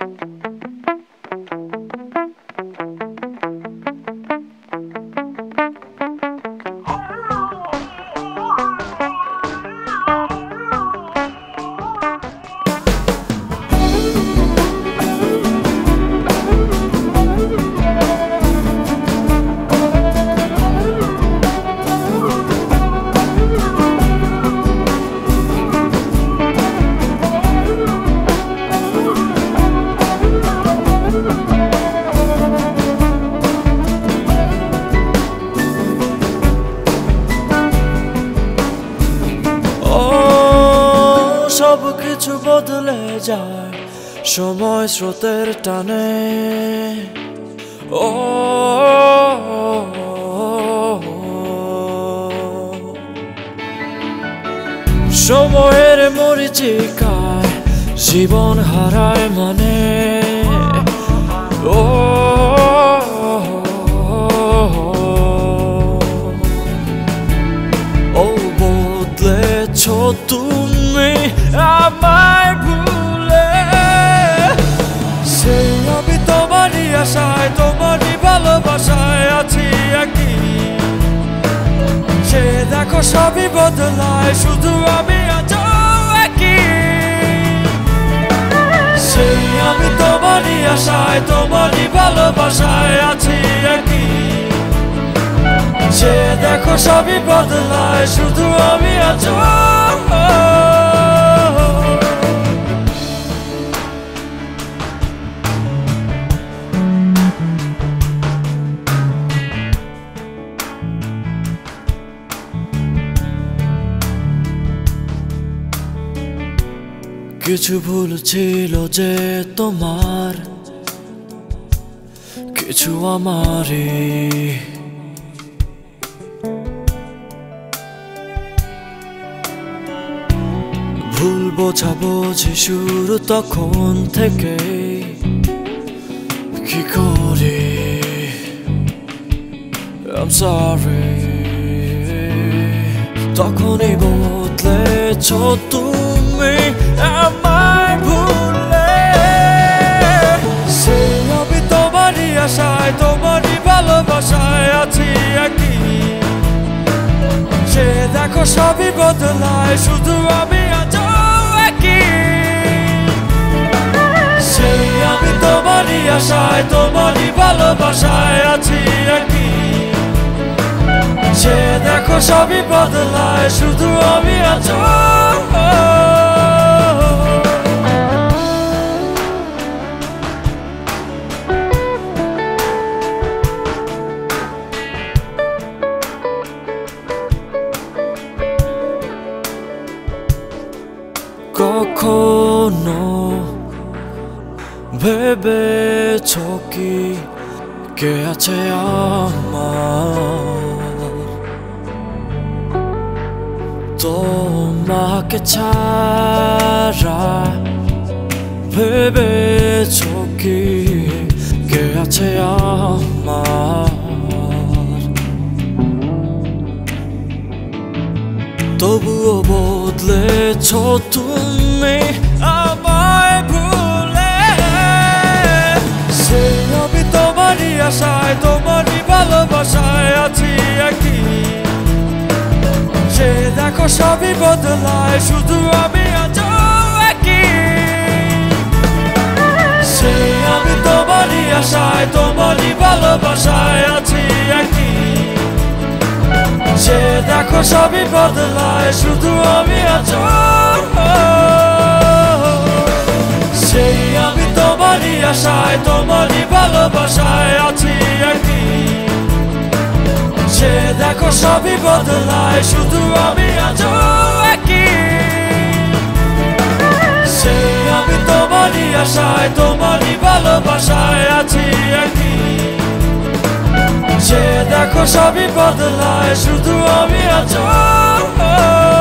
সবকিছু বদলে যায় সময় স্রোতের টানে। ও সময়ের মরীচিকায় জীবন হারায় মানে। ও বদলেছ তুমি আমায় ভুলে। সেই আমি তোমারই আশায় তোমারই ভালোবাসায় আছি একই। সে দেখো সবই বদলায় শুধু আমি আজও একই। সেই আমি তোমারই আশায় তোমারই ভালোবাসায় আছি একই। সে দেখো সবই বদলায় শুধু আমি আজও। কিছু ভুল ছিল যে তোমার, কিছু আমারই। ভুল বোঝাবুঝি শুরু তখন থেকে কি করে। I'm sorry, তখনই বদলেছ তুমি আমায় ভুলে। সেই আমি তোমারই আশায় তোমারই ভালোবাসায় আছি একই। সে দেখো সবই বদলায় শুধু আমি আজও একই। সেই আমি তোমারই আশায় তোমারই ভালোবাসায় আছি একই। সে দেখো সবই বদলায় শুধু আমি আজও। কখনো ভেবেছ কি কে আছে আমার? তোমাকে ছাড়া ভেবেছ কি কে আছে আমার? তবুও বদলেছ তুমি আমায় ভুলে। সেই আমি তোমারই আশায় তোমারই ভালোবাসায় আছি একই। সে দেখো সবই বদলায় শুধু আমি আজও একই। সেই আমি তোমারই আশায় তোমারই ভালোবাসায় আছি একই। সে দেখো সবই বদলায় শুধু আমি আজও। সেই আমি তোমারই আশায় তোমারই ভালোবাসায় আছি একই। সে দেখো সবই বদলায় শুধু আমি আজও একই। সেই আমি তোমারই আশায় তোমারই ভালোবাসায় আছি একই। সে দেখো সবই বদলায় শুধু আমি আজও।